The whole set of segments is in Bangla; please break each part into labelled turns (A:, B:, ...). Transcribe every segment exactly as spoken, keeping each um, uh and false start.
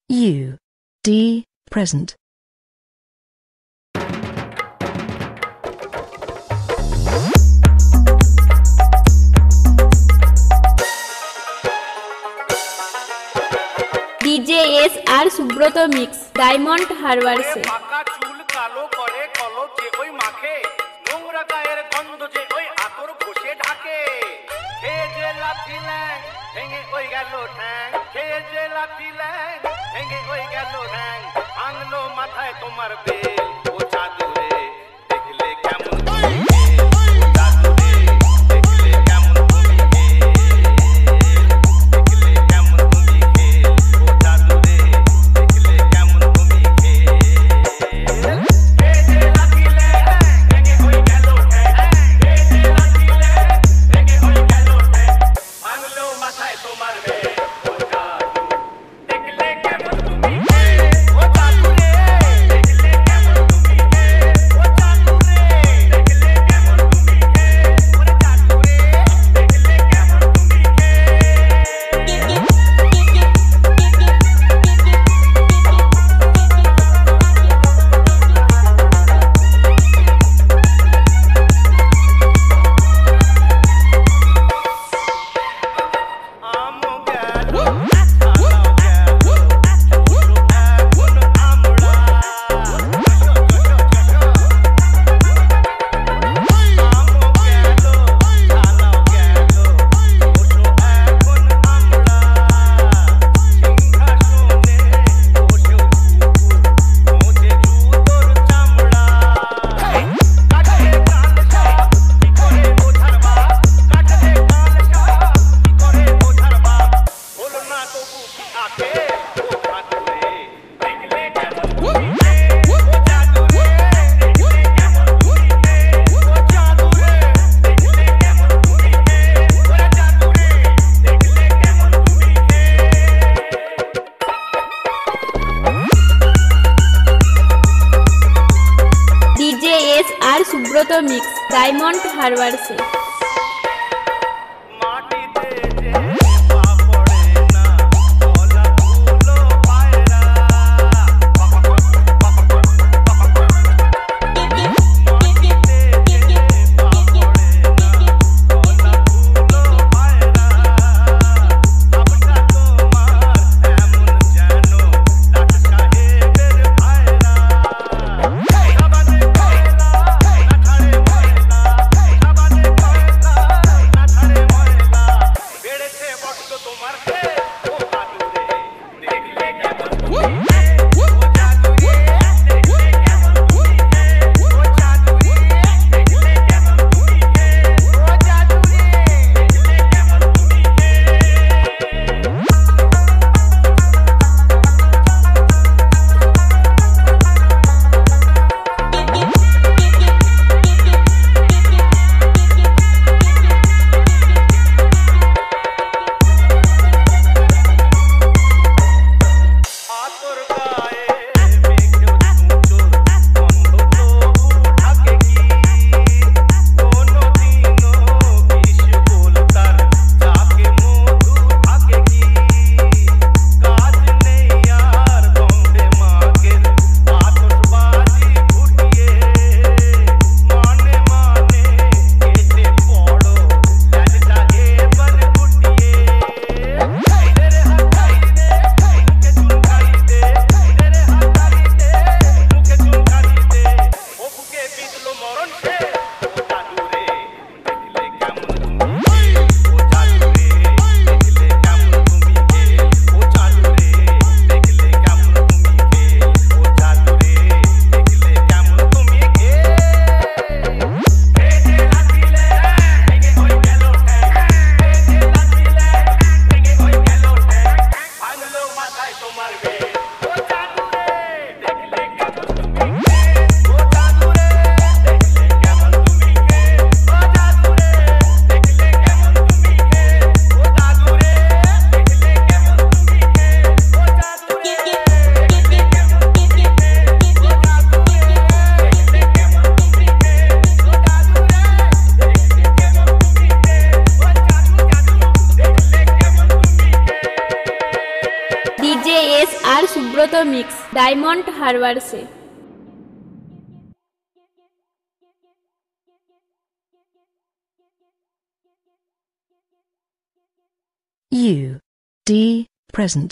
A: U. D. Present.
B: DJ S R Subrata mix Diamond Harbour সে
C: পাকা চুল কালো করে কলপ যে ওই মাখে নোংরা গায়ের গন্ধ যে ওই আতর ঘষে ঢাকে খেয়ে যে লাথি ল্যাং ভেঙে ওই গেল ঠ্যাং খেয়ে যে লাথি ল্যাং ভেঙে ওই গেল ঠ্যাং ভাঙলো মাথায় তোমার বেল ও চাদুরে দেখলে কেমন তুমি খেল ও চাদুরে দেখলে কেমন তুমি খেল দেখলে কেমন তুমি খেল ও চাদুরে দেখলে কেমন তুমি খেল খেয়ে যে লাথি ল্যাং ভেঙে ওই গেল ঠ্যাং খেয়ে যে লাথি ল্যাং ভেঙে ওই গেল ঠ্যাং ভাঙলো মাথায় তোমার বেল ও চাদু দেখলে কেমন তুমি খেল ও চাদুরে দেখলে কেমন তুমি খেল ও চাদুরে দেখলে কেমন তুমি খেল ও চাদুরে দেখলে কেমন তুমি আমো গেল ছানাও গেল ছোট এখন আমরা আমো গেল ছানাও গেল ছোট এখন আমরা সিংহাসনে বসেও কুকুর খোঁজে জুতোর চামড়া কাটলে কাল সাপ কি করে বোঝার বাপ কাটলে কাল সাপ কি করে বোঝার বাপ হলো না তবু কি আঁকে ও চাদুরে দেখলে কেমন তুমি খেল ও চাদুরে দেখলে কেমন তুমি খেল ও চাদুরে দেখলে কেমন তুমি খেল ও চাদুরে দেখলে কেমন তুমি খেল
B: DJ S R Subrata mix Diamond Harbour সে
C: মাটিতে যে পা পড়ে না গলা ফুলো পায়রা মাটিতে যে পা পড়ে না গলা ফুলো পায়রা আবটা তোমার এমন যেন লাট সাহেবের ভাইরা সাবানে কয়লা না ছাড়ে ময়লা সাবানে কয়লা না ছাড়ে ময়লা বেড়েছে বড্ড তোমার খেল ও চাদুরে দেখলে কেমন তুমি খেল ও চাদুরে দেখলে কেমন তুমি খেল ও চাদুরে দেখলে কেমন তুমি খেল ও চাদুরে দেখলে কেমন তুমি আতর গায়ে মেঘেও চুঁচোর গন্ধ তবু ঢাকে কি কোনোদিনও বিষ বলতার চাকে মধু থাকে কি কাজ নেই আর গন্ধে মাগের আতশবাজি ফুটিয়ে মানে মানে এসে পড়ো ল্যাজটা এবার গুটিয়ে তেরে হাতাইতে মুখে চুলকাইতে তেরে হাতাইতে মুখে চুলকাইতে ও বুকে বিঁধলো মরণ খেল ও চাদুরে দেখলে কেমন তুমি খেল ও চাদুরে দেখলে কেমন তুমি খেল ও চাদুরে দেখলে কেমন তুমি খেল ও চাদুরে দেখলে কেমন তুমি খেল খেয়ে যে লাথি ল্যাং ভেঙে ওই গেল ঠ্যাং খেয়ে যে লাথি ল্যাং ভেঙে ওই গেল ঠ্যাং ভাঙলো মাথায় তোমার বেল ও চাদুরে দেখলে কেমন তুমি খেল ও চাদুরে দেখলে কেমন তুমি খেল ও চাদুরে দেখলে কেমন তুমি খেল ও চাদুরে দেখলে কেমন তুমি খেল ও চাদুরে দেখলে কেমন তুমি খেল ও চাদুরে দেখলে কেমন তুমি খেল ও চাদুরে দেখলে কেমন তুমি খেল ও চাদু চাদু দেখলে কেমন তুমি খেল
B: DJ S R Subrata mix Diamond হারবারসে।
A: U D present.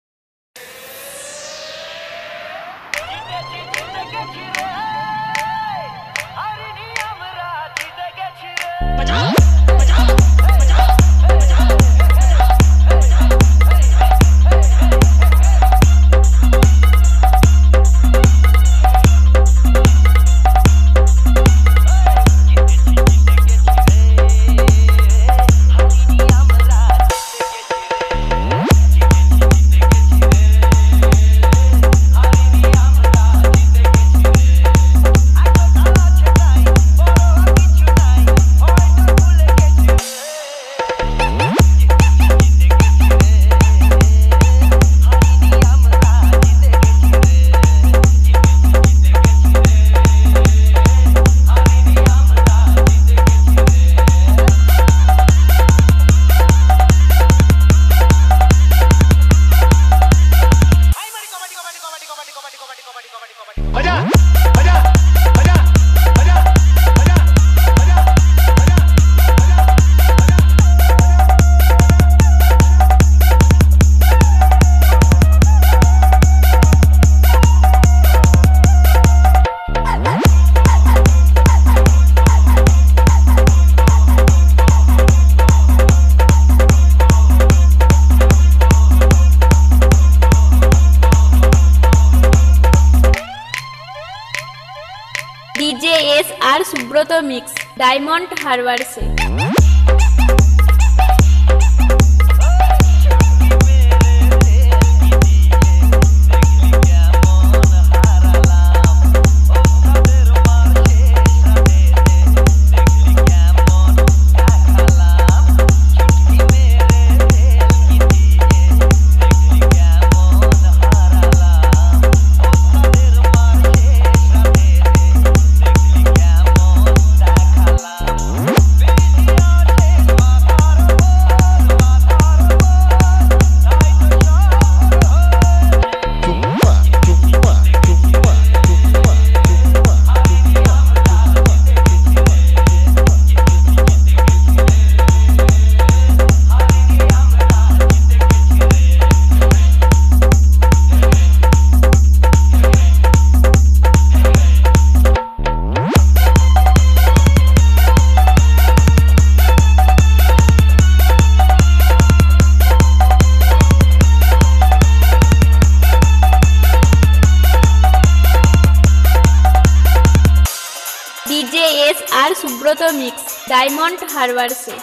B: DJ S R Subrata mix Diamond হারবারসে। DJ S R Subrata mix Diamond হারবারসে।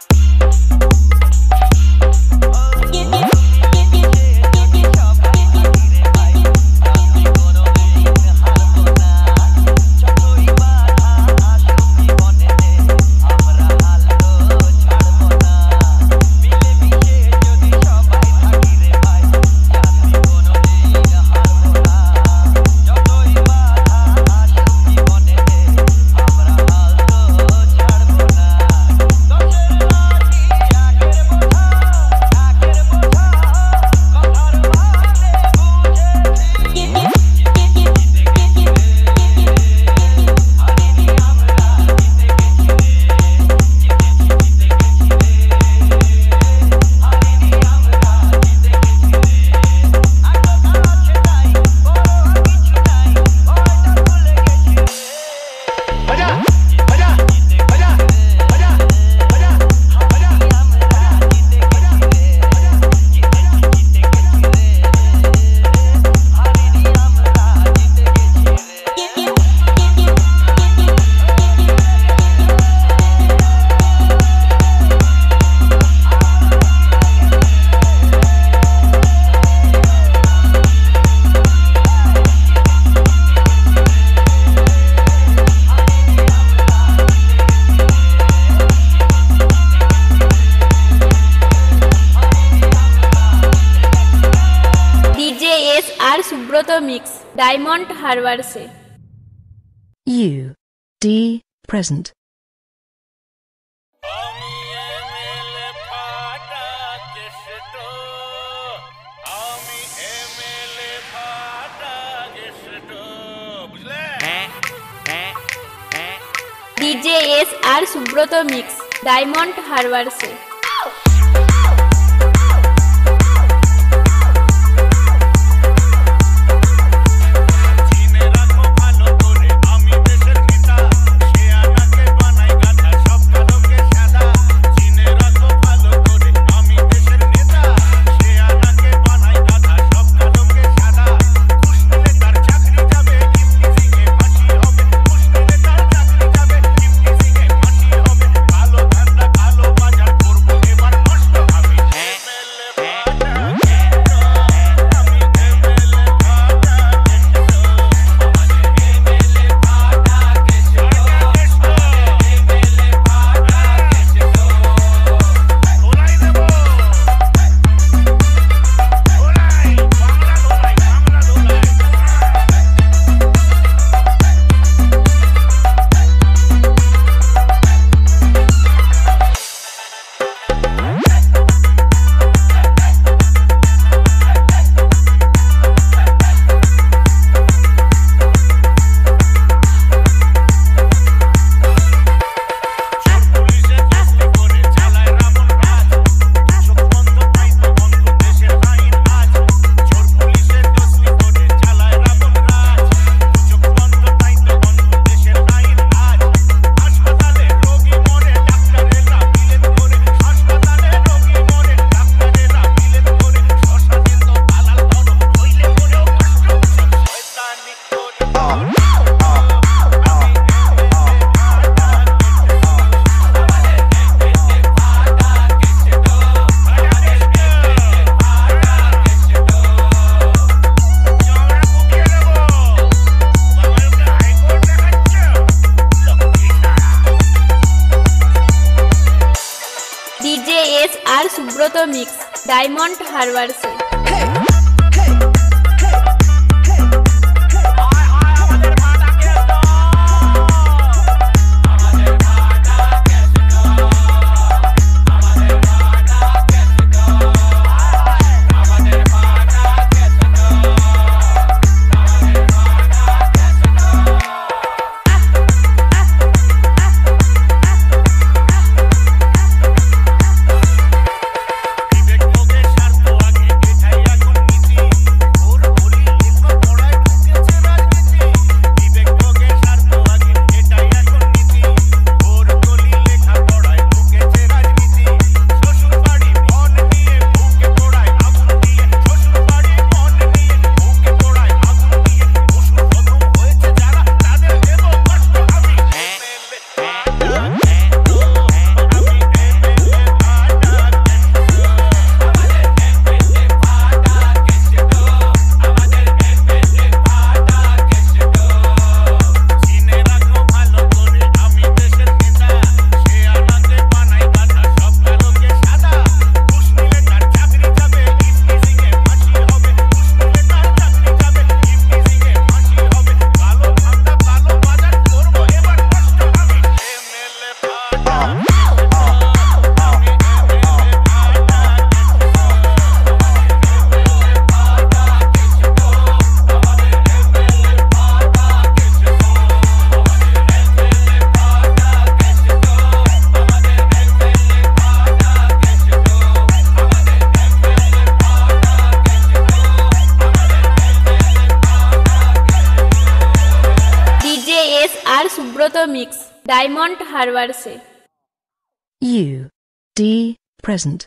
B: আর সুব্রত মিক্স ডায়মন্ড হারবারসে।
A: U D present.
C: আমি MLA
B: DJ S R Subrata mix Diamond হারবারসে। DJ S R Subrata mix Diamond হারবারসে। আর সুব্রত মিক্স ডায়মন্ড হারবারসে।
A: U D present.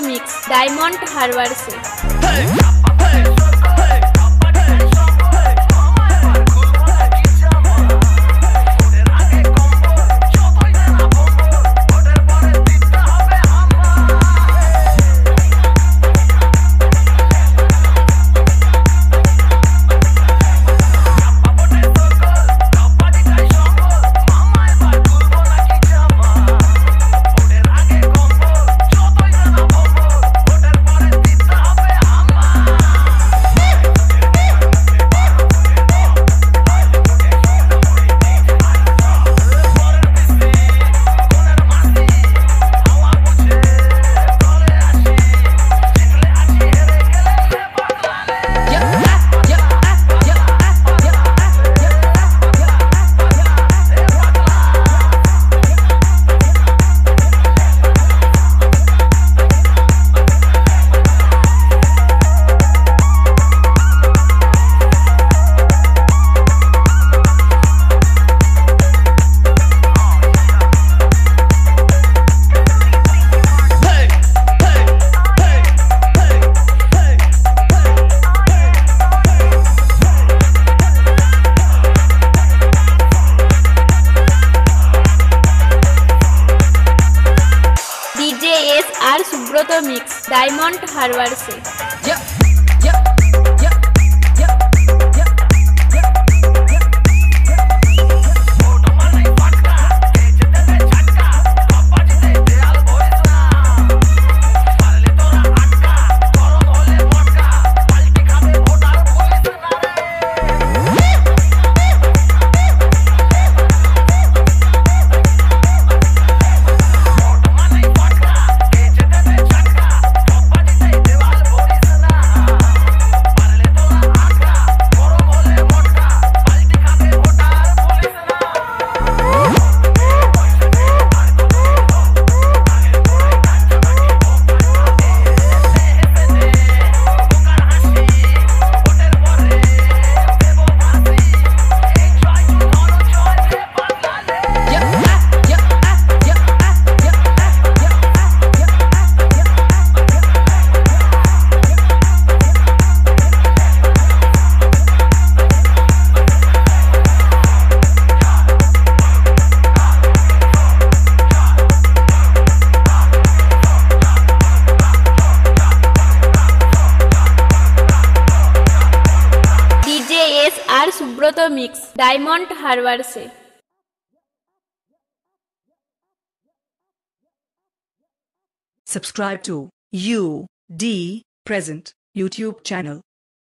B: Mix Diamond Harbour से। DJ S R Subrata mix Diamond Harbour से। आर सुब्रत मिक्स डायमंड हार्बर से।
A: Subscribe to U D Present YouTube channel.